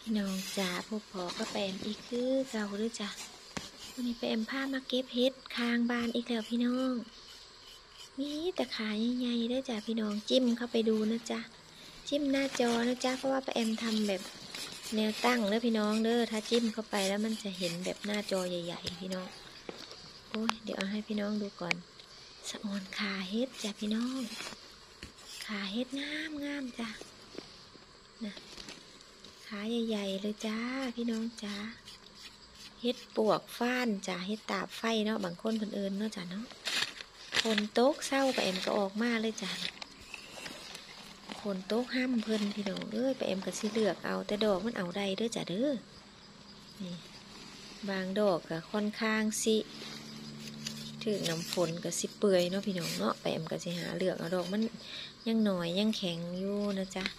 พี่น้องจ๋าพวกพอก็แปมอีกคือเก่าด้วยจ้ะวันนี้แปมพามาเก็บเห็ดคางบานอีกแล้วพี่น้องมีแต่ขาใหญ่ๆได้จ้ะพี่น้องจิ้มเข้าไปดูนะจ๊ะจิ้มหน้าจอนะจ๊ะเพราะว่าแปมทำแบบแนวตั้งเด้อพี่น้องเด้อถ้าจิ้มเข้าไปแล้วมันจะเห็นแบบหน้าจอใหญ่ๆพี่น้องโอ้ยเดี๋ยวเอาให้พี่น้องดูก่อนสะออนขาเห็ดจ้ะพี่น้องขาเห็ดงามจ้ะนะขาใหญ่ๆเลยจ้าพี่น้องจ้าเฮ็ดปวกฟ้านจ้าเฮ็ดตาบไฟเนาะบางคนคนอื่นเนาะจ้าเนาะคนโต๊ะเศร้าไปเอ็มก็ออกมาเลยจ้าคนโต๊ะห้ามเพิ่นพี่น้องเอ้ยไปเอ็มก็สิเลือกเอาแต่ดอกมันเอาได้เด้อจ้าเด้อนี่บางดอกก็ค่อนข้างสิถึงน้ำฝนก็สิเปื่อยเนาะพี่น้องเนาะไปเอ็มก็สิหาเลือกเอาดอกมันยังหน่อยยังแข็งอยู่นะจ๊ะ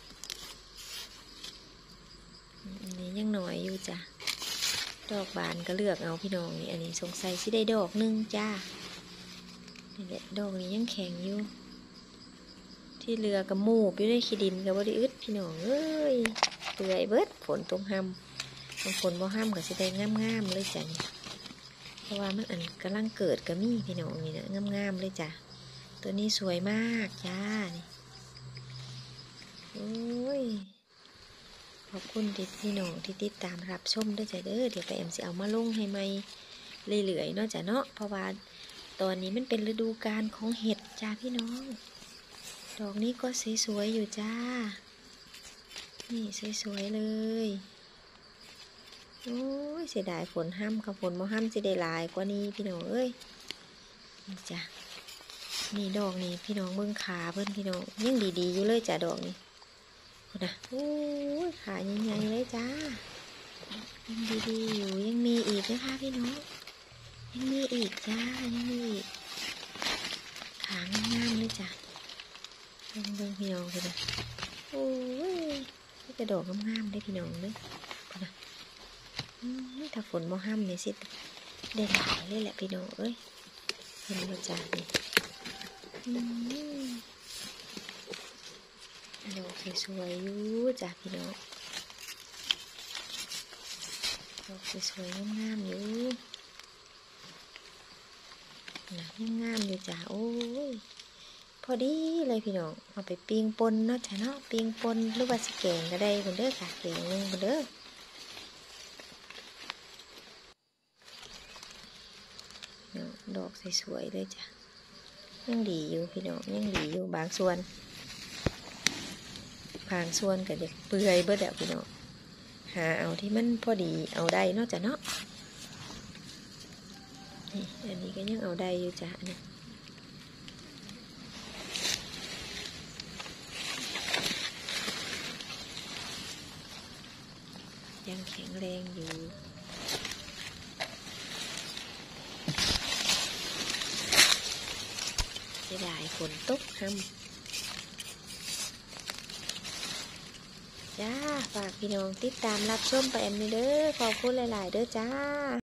นี่ยังหน่อยอยู่จ้ะดอกบานก็เลือกเอาพี่น้องนี่อันนี้สงสัยสิได้ดอกนึงจ้านี่แหละดอกนี้ยังแข็งอยู่ที่เรือกับมูบอยู่ในขี้ดินกับบริอึดพี่น้องเอ้ยเปื่อยเบิดฝนตรงห้ำบางฝนบ่ห้ำก็สิได้งามๆเลยจ้ะนี่เพราะว่ามันอันกำลังเกิดก็มีพี่น้องนี่นะงามๆเลยจ้ะตัวนี้สวยมากจ้านี่โอ้ยขอบคุณพี่น้องที่ติดตามรับชมด้วยจ้ะเด้อเดี๋ยวไปเอ็มสิเอามาลงให้ใหม่เรื่อยๆเนาะจ้ะเนาะเพราะว่าตอนนี้มันเป็นฤดูกาลของเห็ดจ้าพี่น้องดอกนี้ก็สวยๆอยู่จ้านี่สวยๆเลยโอ้ยเสียดายฝนห้ำกับฝนบ่ห้ำสิได้หลายกว่านี้พี่น้องเอ้ยนี่จ้ะนี่ดอกนี้พี่น้องเบิ่งขาเพิ่นพี่น้องยังดีๆอยู่เลยจ้ะดอกนี้นะโอ้ยขาใหญ่ๆเลยจ้ายังดีๆอยู่ยังมีอีกนะคะพี่น้องยังมีอีกจ้ายังมีอีกขางามๆเลยจ้ะเบิ่งพี่น้องเลยนะโอ้ยนี่กระดอกงามๆได้พี่น้องเลยนะถ้าฝนบ่ห้ำเนี่ยสิได้หลายเลยแหละพี่น้องเอ้ยเห็นบ่จ้านี่ดอกสวยๆอยู่จ้ะพี่น้องดอกสวยๆงามๆอยู่นะยังงามอยู่จ้ะโอ้ยพอดีเลยพี่น้องเอาไปปิ้งปนเนาะจ้ะเนาะปิ้งปนหรือว่าสิแกงก็ได้คนเด้อค่ะแกงนึงคนเด้อดอกสวยๆเลยจ้ะยังดีอยู่พี่น้องยังดีอยู่บางส่วนก็เด็กเปื่อยเบิดแล้วพี่น้องหาเอาที่มันพอดีเอาได้เนาะจ้ะเนาะนี่อันนี้ก็ยังเอาได้อยู่จ้ะนะยังแข็งแรงอยู่เสียดายฝนตกห้ำจ้าฝากพี่น้องติดตามรับชมไปแอมนี่เด้อขอบคุณหลายๆเด้อจ้า